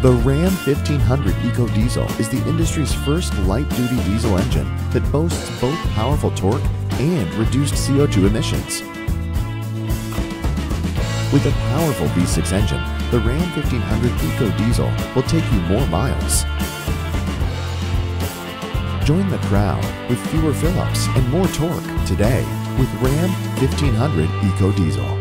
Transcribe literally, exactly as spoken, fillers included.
The Ram fifteen hundred Eco Diesel is the industry's first light-duty diesel engine that boasts both powerful torque and reduced C O two emissions. With a powerful V six engine, the Ram fifteen hundred Eco Diesel will take you more miles. Join the crowd with fewer fill-ups and more torque today with Ram fifteen hundred Eco Diesel.